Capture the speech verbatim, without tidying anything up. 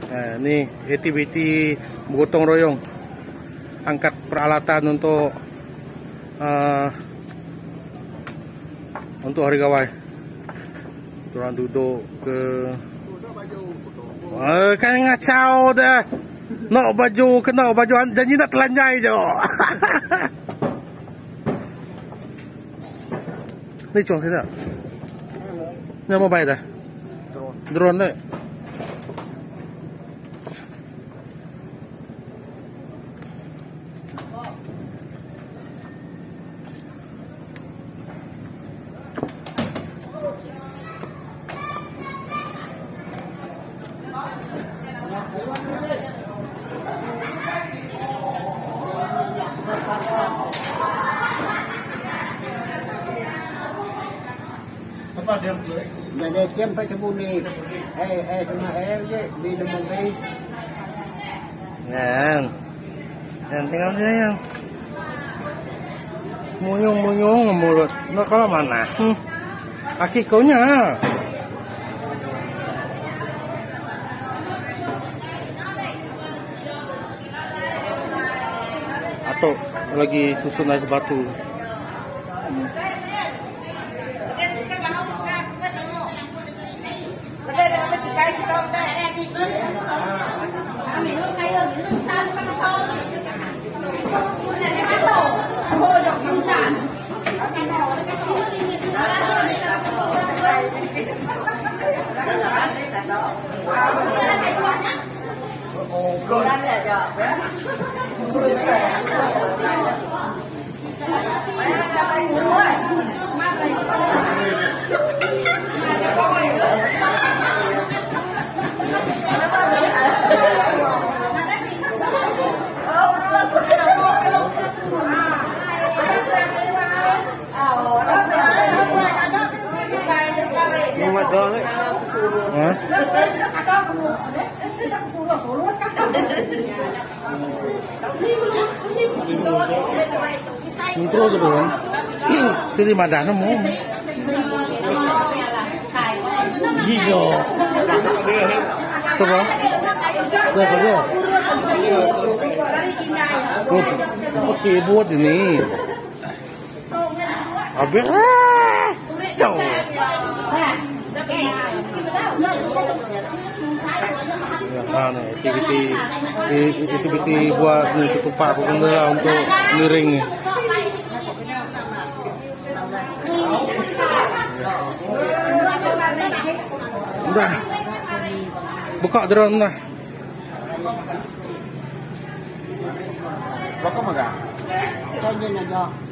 Nah, ini aktiviti bergotong royong, angkat peralatan untuk uh, untuk hari gawai. Orang duduk ke, uh, kan ngacau dah. Nak baju, kena baju janji nak telanjai je. Ni cuang saya tak? Ni mau bayar dah? Drone. Drone ni. Nhà đây kiếm phải cho bún đi, eh eh sama eh je di sama đi. Yan, yan tinggal dia yang munyung munyung mulut, nak kalau mana? Hmm. Kaki kau nya. Atau lagi susun ais batu. Hah? Intro tu kan? Jadi mana nama? Gigo. Apa? Apa dia? Oh, okey buat ini. Habis. Jauh. Nah, aktiviti aktiviti buat nih ketupat pengendara untuk miring. Udah, buka drone dah. Buka mana? Kau ni nak